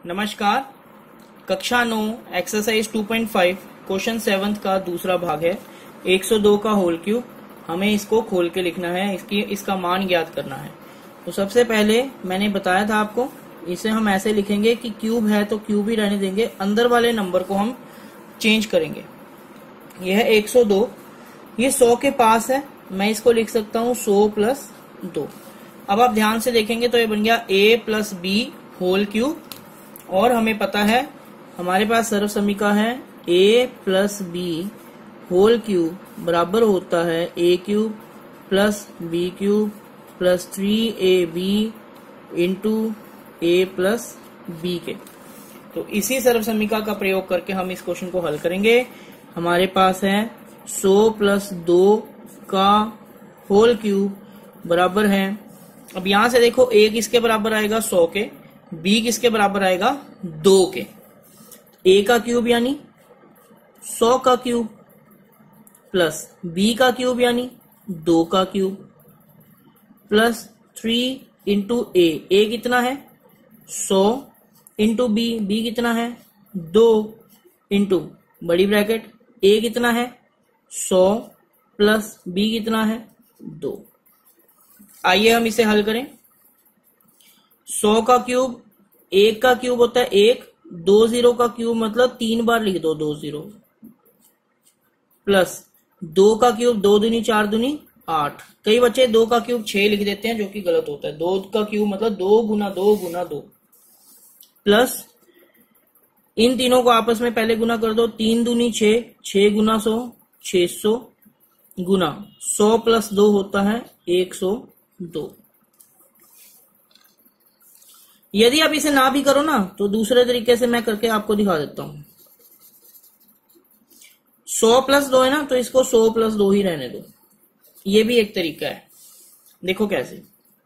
नमस्कार। कक्षा 9 exercise 2.5 question 7 का दूसरा भाग है 102 का होल क्यूब। हमें इसको खोल के लिखना है, इसका मान ज्ञात करना है। तो सबसे पहले मैंने बताया था आपको, इसे हम ऐसे लिखेंगे कि क्यूब है तो क्यूब ही रहने देंगे, अंदर वाले नंबर को हम चेंज करेंगे। यह 102, ये 100 के पास है, मैं इसको लिख सकता हूँ 100 प्लस 2। अब आप ध्यान से देखेंगे तो ये बन गया a plus B whole cube, और हमें पता है हमारे पास सर्व समीकरण है a plus B whole cube बराबर होता है a क्यूब plus B cube plus 3ab into a plus B के। तो इसी सर्व समीकरण का प्रयोग करके हम इस क्वेश्चन को हल करेंगे। हमारे पास है 100 प्लस 2 का होल क्यूब बराबर है, अब यहां से देखो a किसके बराबर आएगा 100 के, b किसके बराबर आएगा 2 के। a का क्यूब यानी 100 का क्यूब प्लस b का क्यूब यानी 2 का क्यूब प्लस 3 इंटू a कितना है 100 इंटू b कितना है 2 इंटू बड़ी ब्रैकेट a कितना है 100 प्लस b कितना है 2। आइए हम इसे हल करें। 100 का क्यूब 1 का क्यूब होता है 1, 2 0 का क्यूब मतलब 3 बार लिख दो 2 0, प्लस 2 का क्यूब 2 दूनी 4 दूनी 8। कई बच्चे 2 का क्यूब 6 लिख देते हैं जो कि गलत होता है। 2 का क्यूब मतलब 2 गुना 2 गुना 2, प्लस इन तीनों को आपस में पहले गुना कर दो, 3 दूनी 6, 6 गुना 100 600 गुना 100 प्लस 2 होता है 102। यदि आप इसे ना भी करो ना तो दूसरे तरीके से मैं करके आपको दिखा देता हूं। 100 प्लस 2 है ना, तो इसको 100 प्लस 2 ही रहने दो। ये भी एक तरीका है, देखो कैसे।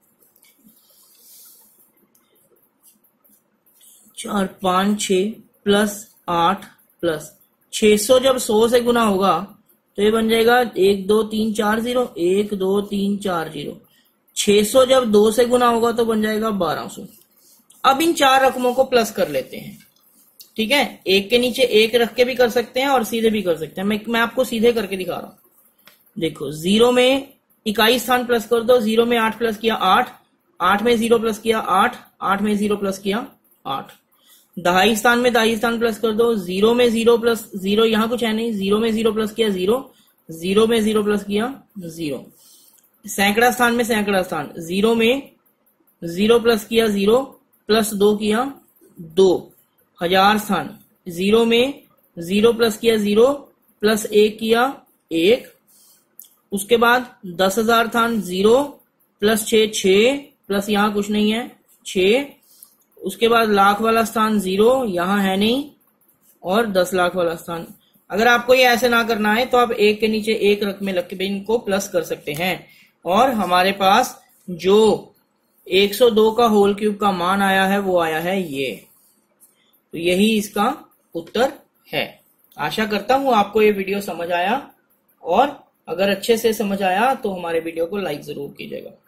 4 5 6 प्लस 8 प्लस 600 जब 100 से गुना होगा तो ये बन जाएगा 1 2 3 4 0, 1 2 3 4 0। 600 जब 2 से गुना होगा तो बन जाएगा 1200। अब इन चार रकमों को प्लस कर लेते हैं, ठीक है। एक के नीचे एक रख के भी कर सकते हैं और सीधे भी कर सकते हैं। मैं आपको सीधे करके दिखा रहा हूं। देखो 0 में इकाई स्थान प्लस कर दो, 0 में 8 प्लस किया 8, 8 में 0 प्लस किया 8, 8 में 0 प्लस किया 8। दहाई स्थान में दाई स्थान प्लस कर दो, 0 में 0 प्लस 0, यहां कुछ है नहीं, 0 में 0 प्लस किया 0, 0 में 0 प्लस किया 0। सैकड़ा स्थान में सैकड़ा स्थान, 0 में 0 प्लस किया 0 प्लस 2 किया 2। हजार स्थान, 0 में 0 प्लस किया 0 प्लस 1 किया 1। उसके बाद 10,000 स्थान, 0 प्लस 6 6 प्लस यहां कुछ नहीं है 6। उसके बाद लाख वाला स्थान 0, यहां है नहीं, और 10 लाख वाला स्थान। अगर आपको ये ऐसे ना करना है तो आप एक के नीचे एक रकम में लग के भी इनको प्लस कर सकते हैं, और हमारे पास जो 102 का होल क्यूब का मान आया है वो आया है ये। तो यही इसका उत्तर है। आशा करता हूं आपको ये वीडियो समझ आया, और अगर अच्छे से समझ आया तो हमारे वीडियो को लाइक जरूर कीजिएगा।